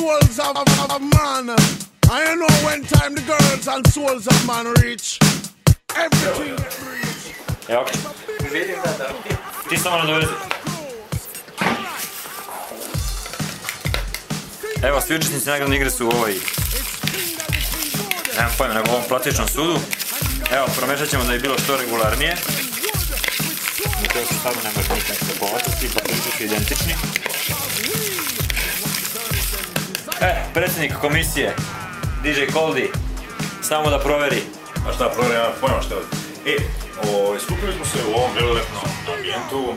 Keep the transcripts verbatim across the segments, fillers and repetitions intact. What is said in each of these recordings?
souls of, of, of man. I don't know when time the girls and souls of man reach. Everything that reach. Evo, vidim da da. Ti samo nadovezi. Evo, svi učesnici nagradne igre su u ovoj, nemam pojma, nego u ovom plastičnom sudu. Evo, promešat ćemo da je bilo što regularnije. Mi to se stavno ne može nikad se povatiti, pa priče su identični. E, predsjednik komisije, D J Koldi, samo da proveri. A šta proveri, ja pojma šta je. E, skupili smo se u ovom velilepnom ambijentu,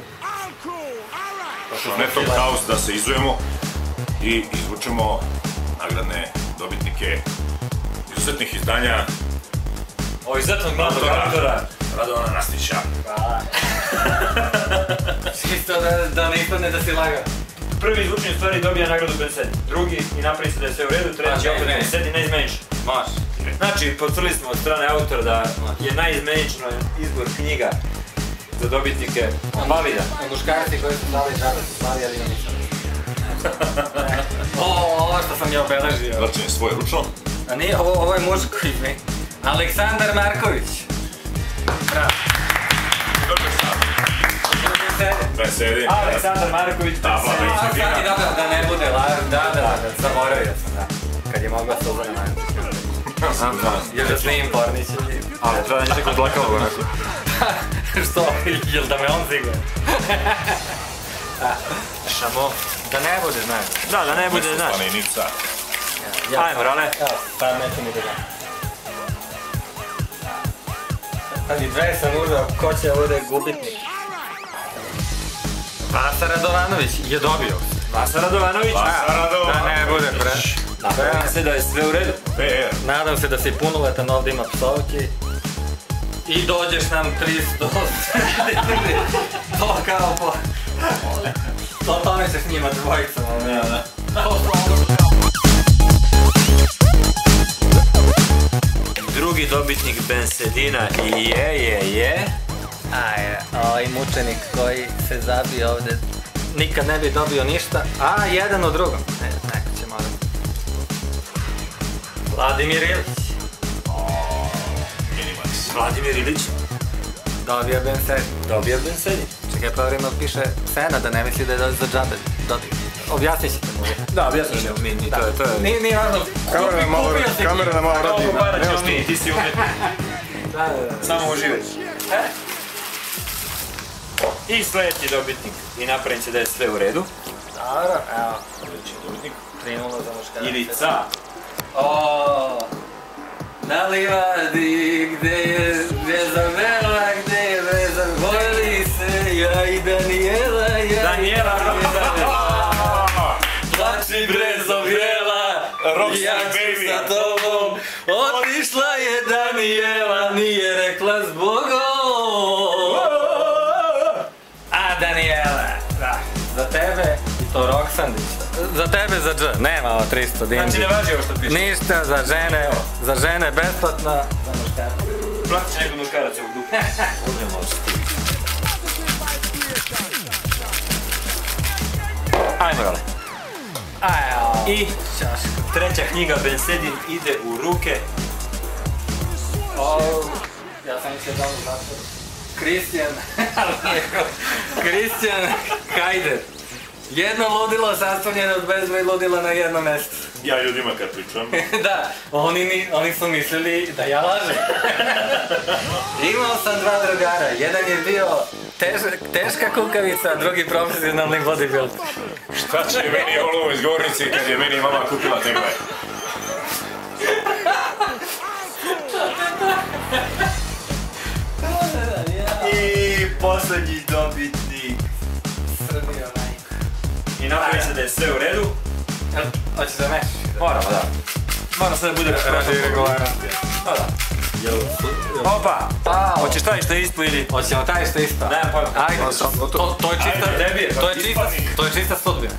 Metal House, da se izujemo i izvučemo nagradne dobitnike izuzetnih izdanja O izuzetnog mladog autora Radovana Nastića. Hvala. Čisto da ne ispadne da si lagao. Prvi izvučeni stvari dobija nagradu Ben Sedin. Drugi i napravi se da je sve u redu, treći opet Ben Sedin najizmeničan. Može. Znači, potvrdili smo od strane autora da je najizmenično izbor knjiga za dobitnike valida. Muškarci koji su dali žabe su slavi, ali nisam. Ovo što sam je obeležio. Vrčen je svoj ručno. A nije, ovo je muž koji mi... Aleksandar Marković. Bravo. Dobro sad. Ben Sedin. Aleksandar Marković. Tabla, Ben Sedina. Sad i dobro da ne bude laž, da, da, da, zaboravio sam, da. Kad je mogla Suzana Mančić. Jer da snimim porniće. Ali treba da neko dlakao go neko. Što? Jel da me on ziga? Šamo, da ne bude znaš. Da, da ne bude znaš. Planenica. Ajmo, Rale. Evo, pa neće mi da znam. Kad i dve sam uzeo, ko će bude gubitnik? Vasa Radovanović je dobio. Vasa Radovanović. Vasa Radovanović. Da ne bude pre... Nadam se da je sve u redu. Nadam se da si punoletan, ovdje ima psovki. I dođeš nam tristo... To kao po... To tome se s njima dvojicom. Drugi dobitnik Ben Sedina je, je, je... Ajde, ovaj mučenik koji se zabije ovdje nikad ne bi dobio ništa, a jedan u drugom. Ne, neko će morati. Vladimir Ilić. Vladimir Ilić. Dobio Ben Sedin. Dobio Ben Sedin. Čekaj, pa vremena piše Sena da ne misli da je za džabe dobio. Objasnit ćete mu. Da, objasnit ćemo mi, to je, to je... Nije, nije važno. Kamera da malo radi. Dogovarat ćemo mi, ti si umjetnik. Samo uživaj. I sljedeći dobitnik. I napravim se da je sve u redu. Dobro, evo. Sljedeći dobitnik. tri nula za muškarce. Ilica. Oooo. Na livadi gdje je Vezavela, gdje je Vezavela, voli se ja i Danijela, ja Danijela, plači Brezovjela, ja ću sa tobom, otišla je Danijela, nije rekla zbogom. A Danijela, za tebe i to Roksandić. Za tebe za dž, nema ovo tristo dinđi. Znači ne važi ovo što piše. Ništa, za žene, za žene besplatno, za muškarce. Platit će neko muškarac ovog duha. Uzmemo što. Ajmo, Rale. I treća knjiga Ben Sedin ide u ruke. Ja sam mislio da ono zatvoru. Kristijan, Kristijan Hajder. Jedno ludilo sastavljeno od bezbroj ludila na jednom mjestu. Ja ljudima kad pričam. Da, oni, oni su mislili da ja lažem. Imao sam dva drugara, jedan je bio tež, teška kukavica, a drugi profesionalni bodybuilder. Šta će meni olovo iz govornici kad je meni mama kupila tegle? I posljednji dobitnik. Srbija majko. I napravi se da je sve u redu. Hoćeš da mešiš? Moramo, da. Moramo sad da bude radi regularnosti. Da, da. Opa! Hoćeš taj što je ispod ili? Hoćemo taj što je ispod? Nemam pojma. Ajde, to je čista, to je čista, to je čista sudbina.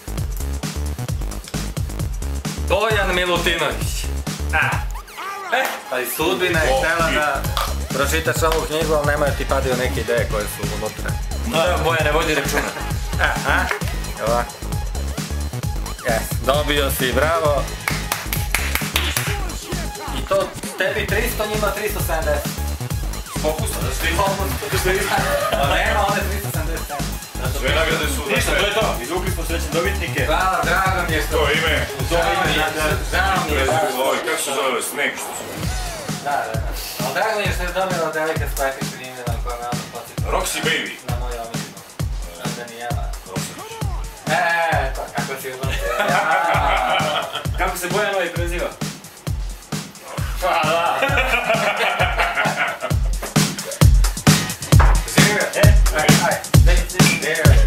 Bojan Milutinović. E, pa i sudbina je htjela da pročitaš ovu knjigu, ali nemaju ti padaju neke ideje koje su unutra. Da, Bojan ne vodi računa. Aha, ovako. Yes, dobio si, bravo. I to tebi tristo, njima tristo sedamdeset. Popusta da svi. Pa nema, one tristo sedamdeset. Sve nagrade su... Ništa, to je to. Izvukli smo srećne dobitnike. Hvala, drago mi je što... To ime. Žao mi je, žao mi je. Ovaj, kako se zove, Snake što su? Da, da, da. Ali drago mi je što je dobila devojka s plastičnim imenom koja me ono podsjetila. Roxy Baby. Na moju omiljenu. Na Danijela. Roxy. Eee, to kako si uvrstio. Kako se Bojan ovaj preziva? Hvala. Živio. E, aj, aj. There,